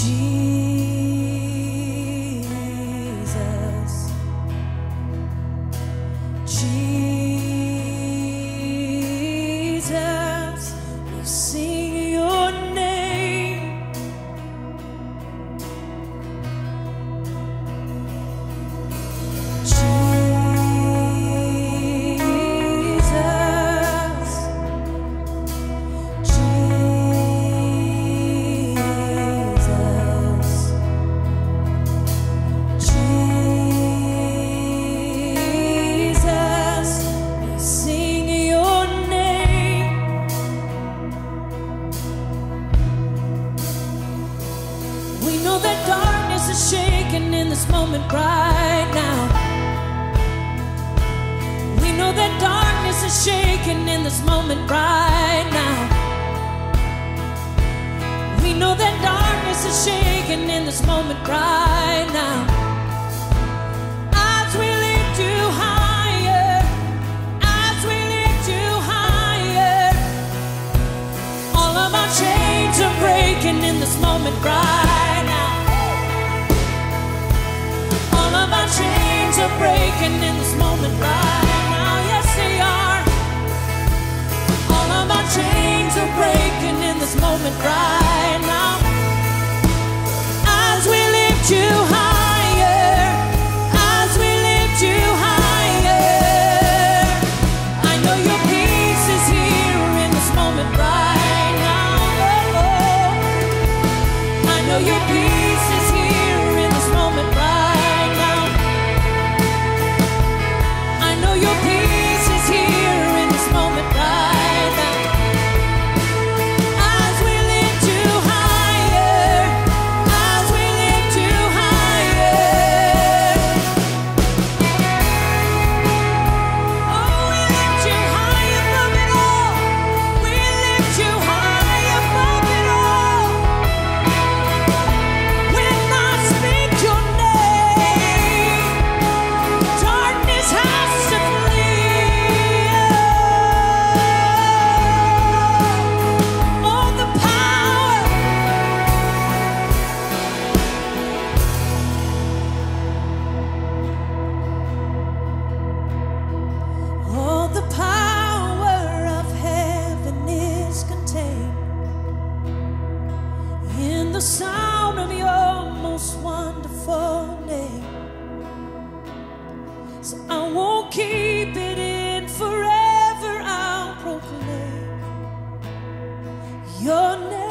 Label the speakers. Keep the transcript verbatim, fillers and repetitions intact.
Speaker 1: Jesus, Jesus, we sing your name. Jesus, Jesus, Jesus, we sing your name. We know that darkness is shaking in this moment right now. We know that darkness is shaking in this moment right now. We know that darkness is shaking in this moment right now. As we lift you higher, as we lift you higher, all of our chains are breaking in this moment right now. All of our chains are breaking in this moment right now. Yes, they are. All of our chains are breaking in this moment right now. As we lift you higher, as we lift you higher, I know your peace is here in this moment right now. Oh, I know your peace is here in this moment right now. I know your peace is here in this moment right now. As we lift you higher, as we lift you higher. Oh, we lift you high above it all. We lift you high above it all. When I speak your name, darkness has to flee. All the power, all the power of heaven is contained in the sound of your most wonderful name. So I won't keep it in forever, I'll proclaim your name.